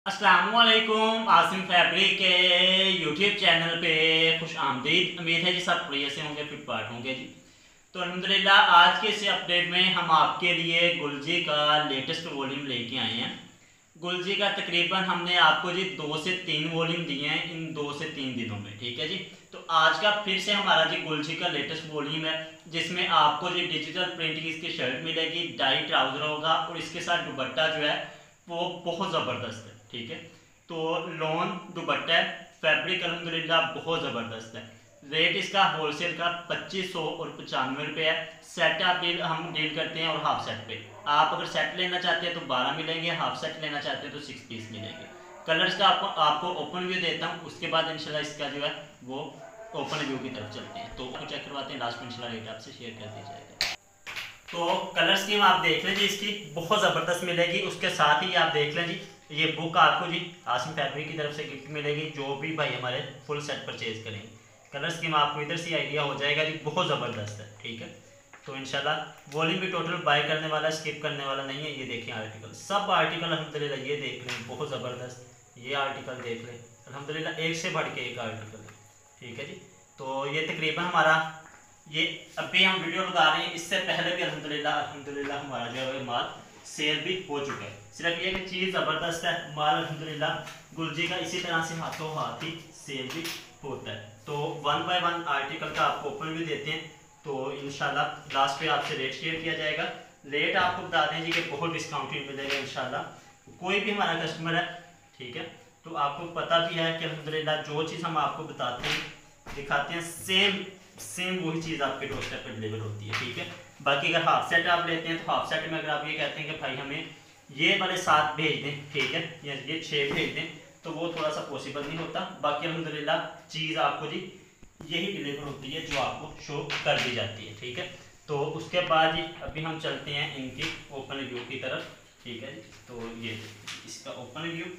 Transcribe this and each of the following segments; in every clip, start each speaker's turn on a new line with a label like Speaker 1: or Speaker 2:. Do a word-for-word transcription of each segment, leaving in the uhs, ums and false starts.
Speaker 1: अस्सलामुअलैकुम आसिम फैब्रिक के YouTube channel पे खुश आमदीद। उम्मीद है जी सब बढ़िया से होंगे, फिट फाट होंगे जी। तो अल्हम्दुलिल्लाह आज के इस अपडेट में हम आपके लिए गुलजी का लेटेस्ट वॉल्यूम लेके आए हैं। गुलजी का तकरीबन हमने आपको जी दो से तीन वॉल्यूम दिए हैं इन दो से तीन दिनों में, ठीक है जी। तो आज का फिर से हमारा जी गुलजी का लेटेस्ट वॉल्यूम है, जिसमें आपको जी डिजिटल प्रिंट की इसकी शर्ट मिलेगी, डाई ट्राउजर होगा और इसके साथ दुपट्टा जो है वो बहुत ज़बरदस्त है, ठीक है। तो लॉन दुपट्टा है, फैब्रिक अल्हम्दुलिल्लाह बहुत ज़बरदस्त है। रेट इसका होलसेल का पच्चीस सौ और पचानवे रुपये है। सेट आप डील हम डील करते हैं और हाफ सेट पे आप अगर सेट लेना चाहते हैं तो बारह मिलेंगे, हाफ सेट लेना चाहते हैं तो सिक्स पीस मिलेंगे। कलर्स का आपको आपको ओपन व्यू देता हूँ, उसके बाद इंशाल्लाह इसका जो है वो ओपन व्यू की तरफ चलते हैं। तो चेक करवाते हैं, लास्ट में इंशाल्लाह रेट आपसे शेयर कर दिया जाएगा। तो कलर स्कीम आप देख लें जी, इसकी बहुत ज़बरदस्त मिलेगी। उसके साथ ही आप देख लें जी, ये बुक आपको जी आसिम फैब्रिक की तरफ से गिफ्ट मिलेगी, जो भी भाई हमारे फुल सेट परचेज करेंगे। कलर स्कीम आपको इधर से आइडिया हो जाएगा जी, बहुत ज़बरदस्त है, ठीक है। तो इंशाल्लाह वॉल्यूम भी टोटल बाय करने वाला, स्किप करने वाला नहीं है। ये देखें आर्टिकल, सब आर्टिकल अल्हम्दुलिल्लाह ये देख लें, बहुत ज़बरदस्त। ये आर्टिकल देख लें, अल्हम्दुलिल्लाह एक से बढ़ के एक आर्टिकल है, ठीक है जी। तो ये तकरीबन हमारा ये अभी हम वीडियो लगा रहे हैं, इससे पहले भी अल्हम्दुलिल्लाह अल्हम्दुलिल्लाह हमारा जो है माल सेल भी हो चुका है। सिर्फ ये कि चीज़ ज़बरदस्त है, माल अल्हम्दुलिल्लाह गुलजी का इसी तरह से हाथों हाथ ही सेल भी होता है। तो वन बाय वन आर्टिकल का आपको ओपन भी देते हैं, तो इंशाल्लाह लास्ट पे आपसे रेट शेयर किया जाएगा। रेट आपको बता दें जी कि बहुत डिस्काउंटेड मिलेगा इंशाल्लाह। कोई भी हमारा कस्टमर है, ठीक है, तो आपको पता भी है कि अल्हम्दुलिल्लाह जो चीज़ हम आपको बताते हैं दिखाते हैं सेम सेम वही चीज़ आपके डोर स्टेप पर डिलीवर होती है, ठीक है। बाकी अगर हाफ सेट आप लेते हैं तो हाफ सेट में अगर आप ये कहते हैं कि भाई हमें ये वाले सात भेज दें, ठीक है, या ये छः भेज दें, तो वो थोड़ा सा पॉसिबल नहीं होता। बाकी अल्हम्दुलिल्लाह चीज़ आपको जी यही डिलीवर होती है जो आपको शो कर दी जाती है, ठीक है। तो उसके बाद जी अभी हम चलते हैं इनकी ओपन व्यू की तरफ, ठीक है जी। तो ये इसका ओपन व्यू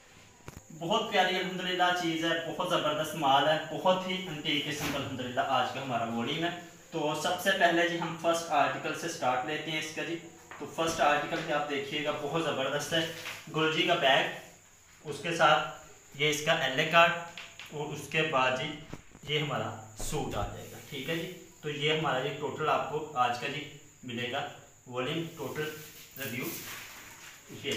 Speaker 1: बहुत प्यारी अल्हम्दुलिल्लाह चीज़ है, बहुत ज़बरदस्त माल है, बहुत ही अंटीक किस्म का अल्हम्दुलिल्लाह आज का हमारा वॉल्यूम है। तो सबसे पहले जी हम फर्स्ट आर्टिकल से स्टार्ट लेते हैं इसका जी। तो फर्स्ट आर्टिकल भी आप देखिएगा बहुत ज़बरदस्त है, गुलजी का बैग, उसके साथ ये इसका एल ए कार्ड और उसके बाद जी ये हमारा सूट आ जाएगा, ठीक है जी। तो ये हमारा ये टोटल आपको आज का जी मिलेगा वॉल्यूम टोटल रिव्यू। ये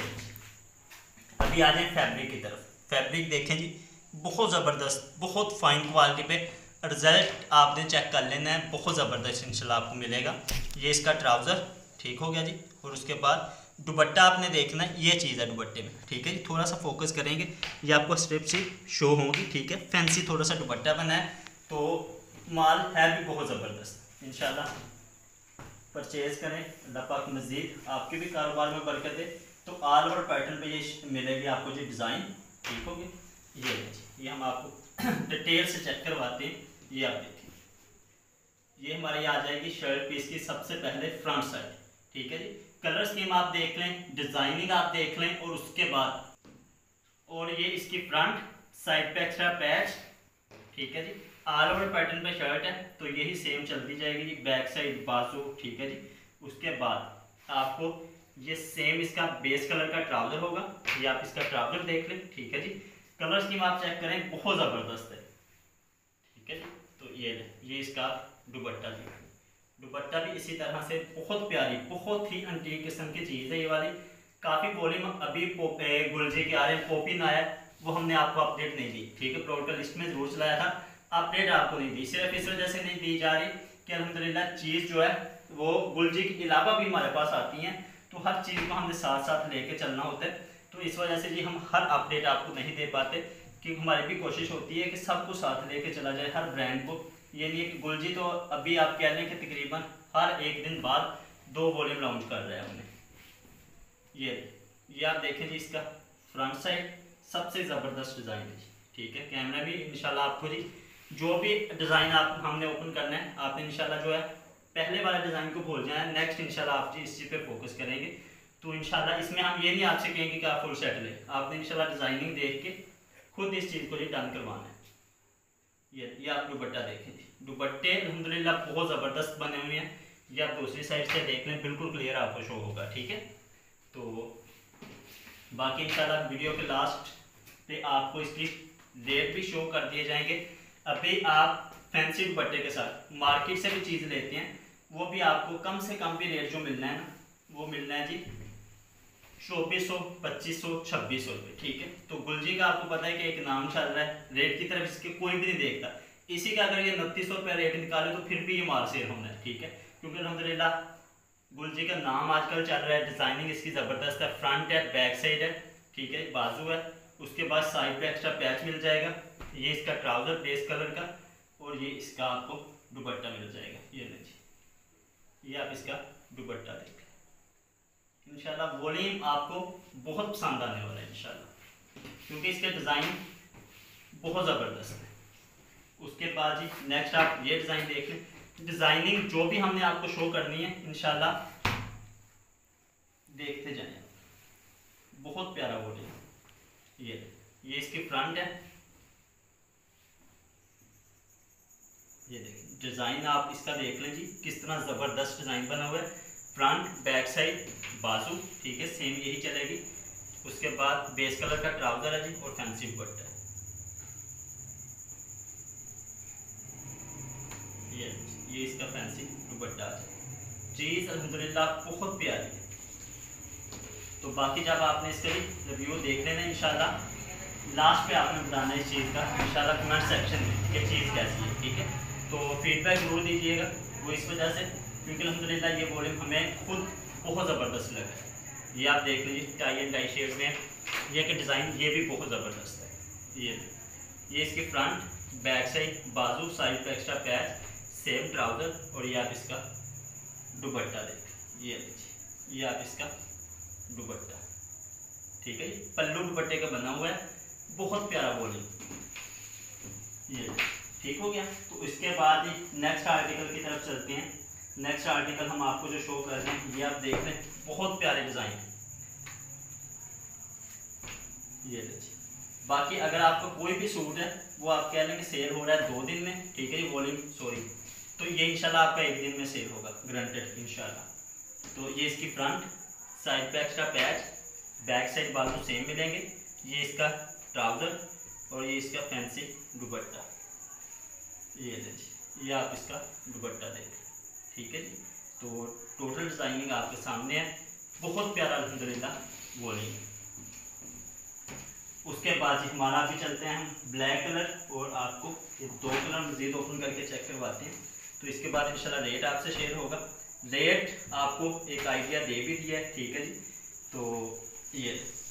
Speaker 1: अभी आ जाए फैब्रिक की तरफ। फैब्रिक देखें जी, बहुत ज़बरदस्त, बहुत फाइन क्वालिटी पे रिजल्ट आपने चेक कर लेना है, बहुत ज़बरदस्त इंशाल्लाह आपको मिलेगा। ये इसका ट्राउज़र ठीक हो गया जी, और उसके बाद दुपट्टा आपने देखना है, ये चीज़ है दुपट्टे में, ठीक है जी। थोड़ा सा फोकस करेंगे, ये आपको स्ट्रिप सी शो होगी, ठीक है। फैंसी थोड़ा सा दुपट्टा बना है, तो माल है भी बहुत ज़बरदस्त। इंशाल्लाह परचेज़ करें, अल्लाह पाक मज़ीद आपके भी कारोबार में बरकत है। तो ऑल ओवर पैटर्न पे ये मिलेगी आपको जी डिज़ाइन, ठीक हो गया। ये ये हम आपको डिटेल से चेक करवाते हैं। ये आप देखिए, ये हमारे यहाँ आ जाएगी शर्ट पीस की सबसे पहले फ्रंट साइड, ठीक है जी। कलर स्कीम आप देख लें, डिज़ाइनिंग आप देख लें, और उसके बाद और ये इसकी फ्रंट साइड पे एक्स्ट्रा पैच, ठीक है जी। ऑल ओवर पैटर्न पे शर्ट है, तो यही सेम चलती जाएगी जी। बैक साइड बाजू, ठीक है जी। उसके बाद आपको ये सेम इसका बेस कलर का ट्राउजर होगा, ये आप इसका ट्राउजर देख लें, ठीक है जी। कलर स्कीम आप चेक करें, बहुत ज़बरदस्त है, ठीक है जी। तो ये ये इसका दुपट्टा जी, दुपट्टा भी इसी तरह से बहुत प्यारी, बहुत ही अंटीक किस्म की चीज़ है ये वाली। काफ़ी वॉल्यूम अभी गुलजी के आ रहे हैं, पॉपिन आया वो हमने आपको अपडेट नहीं दी, ठीक है। प्रोडक्ट लिस्ट में जरूर चलाया था, अपडेट आपको नहीं दी, सिर्फ इस वजह से नहीं दी जा रही कि अल्हम्दुलिल्लाह चीज़ जो है वो गुलजी के अलावा भी हमारे पास आती हैं, तो हर चीज़ को हमने साथ साथ लेके चलना होता है। तो इस वजह से जी हम हर अपडेट आपको नहीं दे पाते, क्योंकि हमारी भी कोशिश होती है कि सब कुछ साथ लेके चला जाए हर ब्रांड को। ये नहीं है कि गुलजी तो अभी आप कह लें कि तकरीबन हर एक दिन बाद दो वॉल्यूम लॉन्च कर रहे हैं हमने। ये ये आप देखें जी, इसका फ्रंट साइड सबसे ज़बरदस्त डिज़ाइन है जी, ठीक है। कैमरा भी इंशाल्लाह आपको जी जो भी डिज़ाइन आप हमने ओपन करना है, आपने इंशाल्लाह जो है पहले वाले डिज़ाइन को भूल जाए, नेक्स्ट इंशाल्लाह आप जी इस चीज़ पे फोकस करेंगे। तो इंशाल्लाह इसमें हम ये नहीं आपसे कहेंगे कि आप फुल सेट लें, आपने इंशाल्लाह डिज़ाइनिंग देख के खुद इस चीज़ को जी डन करवाना है। ये ये आप दुपट्टा देखें जी, दुपट्टे अल्हम्दुलिल्लाह बहुत ज़बरदस्त बने हुए हैं। ये आप दूसरी साइड से देख लें, बिल्कुल क्लियर आपको शो होगा, ठीक है। तो बाकी इंशाल्लाह वीडियो के लास्ट पे आपको इसकी रेट भी शो कर दिए जाएंगे। अभी आप फैंसी दुपट्टे के साथ मार्केट से भी चीज़ लेते हैं, वो भी आपको कम से कम भी रेट जो मिलना है ना वो मिलना है जी चौबीस सौ पच्चीस सौ छब्बीस सौ रुपये, ठीक है। तो गुलजी का आपको पता है कि एक नाम चल रहा है, रेट की तरफ इसके कोई भी नहीं देखता। इसी का अगर ये उनतीस सौ रुपया रेट निकाले तो फिर भी ये माल सेल होना है, ठीक है। क्योंकि अल्हम्दुलिल्लाह गुलजी का नाम आजकल चल रहा है, डिज़ाइनिंग इसकी ज़बरदस्त है, फ्रंट है, बैक साइड है, ठीक है, बाजू है, उसके बाद साइड पे एक्स्ट्रा पैच मिल जाएगा, ये इसका ट्राउज़र बेस कलर का, और ये इसका आपको दुपट्टा मिल जाएगा। ये लीजिए, ये आप इसका दुपट्टा देखें। इंशाल्लाह वॉल्यूम आपको बहुत पसंद आने वाला है इंशाल्लाह, क्योंकि इसके डिज़ाइन बहुत ज़बरदस्त है। उसके बाद जी नेक्स्ट आप ये डिज़ाइन देख लें। डिज़ाइनिंग जो भी हमने आपको शो करनी है इंशाल्लाह देखते जाएं। बहुत प्यारा वॉल्यूम। ये ये इसकी फ्रंट है, ये देखिए डिज़ाइन आप इसका देख लें जी, किस तरह ज़बरदस्त डिज़ाइन बना हुआ है। फ्रंट बैक साइड बाजू, ठीक है, सेम यही चलेगी। उसके बाद बेस कलर का ट्राउज़र है जी और फैंसी दुपट्टा है। ये ये इसका फैंसी दुपट्टा है। चीज़ अल्हम्दुलिल्लाह बहुत प्यारी है। तो बाकी जब आपने इसके रिव्यू देख लेना इंशाल्लाह, लास्ट पे आपने बताना इस चीज़ का इंशाल्लाह कमेंट सेक्शन में कि चीज़ कैसी है, ठीक है। तो फीडबैक जरूर दीजिएगा, वो इस वजह से क्योंकि अल्हम्दुलिल्लाह ये वॉल्यूम हमें खुद बहुत ज़बरदस्त लगा है। ये आप देख लीजिए टाई एंड डाई शेड में, ये कि डिज़ाइन ये भी बहुत ज़बरदस्त है। ये ये इसकी फ्रंट बैक साइड बाजू, साइड पे एक्स्ट्रा पैच, सेम ट्राउज़र, और ये आप इसका दुपट्टा देखें। ये लीजिए, ये आप इसका दुपट्टा, ठीक है, पल्लू दुपट्टे का बना हुआ है, बहुत प्यारा वॉल्यूम। ये ठीक हो गया। तो इसके बाद ही नेक्स्ट आर्टिकल की तरफ चलते हैं। नेक्स्ट आर्टिकल हम आपको जो शो कर रहे हैं ये आप देख लें, बहुत प्यारे डिज़ाइन है। ये लीजिए। बाकी अगर आपका कोई भी सूट है वो आप कह लें कि सेल हो रहा है दो दिन में, ठीक है, ये वॉल्यूम सॉरी, तो ये इंशाल्लाह आपका एक दिन में सेल होगा, ग्रांटेड इंशाल्लाह। तो ये इसकी फ्रंट, साइड पे एक्स्ट्रा पैच, बैक साइड बाजू सेम मिलेंगे, ये इसका ट्राउज़र और ये इसका फैंसी दुपट्टा। ये लीजिए, ये आप इसका दुपट्टा देखें, ठीक है जी। तो टोटल डिज़ाइनिंग आपके सामने है, बहुत प्यारा अल्हम्दुलिल्लाह वॉल्यूम। उसके बाद जी हमारा भी चलते हैं हम ब्लैक कलर, और आपको ये दो कलर मज़ीद ओपन करके चेक करवाते हैं। तो इसके बाद इंशाल्लाह रेट आपसे शेयर होगा। रेट आपको एक आइडिया दे भी दिया है, ठीक है जी। तो ये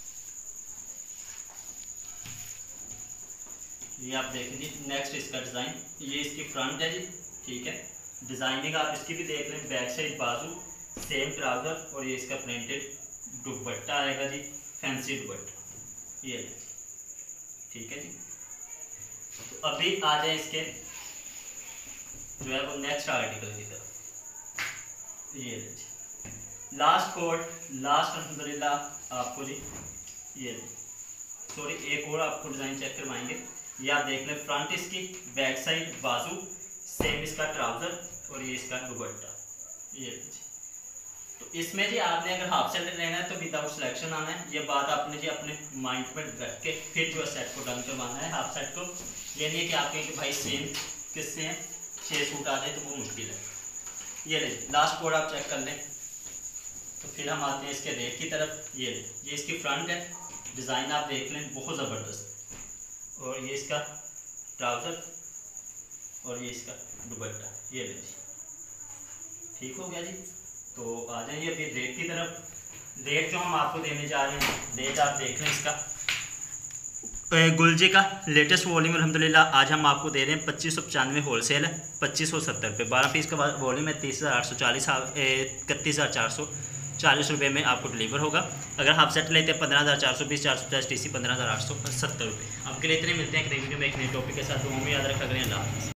Speaker 1: ये आप देखें जी, नेक्स्ट इसका डिज़ाइन, ये इसकी फ्रंट है जी, ठीक है। डिज़ाइनिंग आप इसकी भी देख लें, बैक साइड बाजू, सेम ट्राउज़र, और ये इसका प्रिंटेड दुपट्टा आएगा जी, फैंसी दुपट्टा। ये ठीक है जी। तो अभी आ जाए इसके जो है वो नेक्स्ट आर्टिकल की तरफ। ये लास्ट कोट, लास्ट अल्हम्दुलिल्लाह आपको जी, ये सॉरी एक और आपको डिज़ाइन चेक करवाएंगे। ये आप देख लें, फ्रंट इसकी, बैक साइड बाजू, सेम इसका ट्राउज़र, और ये इसका दुपट्टा। ये तो इसमें जी आपने अगर हाफ सेट लेना है तो विदाउट सिलेक्शन आना है। ये बात आपने जी अपने माइंड में रख के फिर जो है सेट को डन करवाना है, हाफ सेट को। ये नहीं है कि आप कहें कि भाई सेम किससे हैं, छः सूट आ जाए तो वो मुश्किल है। ये ले लास्ट कोड आप चेक कर लें। तो फिर हम आते हैं इसके रेट की तरफ। ये ये इसकी फ्रंट है, डिज़ाइन आप देख लें, बहुत ज़बरदस्त। और ये इसका ट्राउज़र और ये इसका दुपट्टा। ये ले ठीक हो गया जी। तो आ जाइए अभी रेट की तरफ। रेट जो हम आपको देने जा रहे हैं, रेट आप देख लें इसका। गुलजी का लेटेस्ट वॉल्यूम अल्हम्दुलिल्लाह आज हम आपको दे रहे हैं पच्चीस सौ पचानवे होल सेल है, पच्चीस सौ सत्तर रुपये। बारह पीस का वॉल्यूम है, तीस हज़ार आठ सौ चालीस इकतीस हज़ार चार सौ चालीस रुपये में आपको डिलीवर होगा। अगर हाफ सेट लेते हैं पंद्रह हज़ार चार सौ बीस, चार सौ पचास टी सी पंद्रह हज़ार आठ सौ सत्तर रुपये। आपके लिए इतने मिलते हैं एक वीडियो में एक नए टॉपिक के साथ। दुआ में याद रखा करें। अल्लाह हाफ़िज़।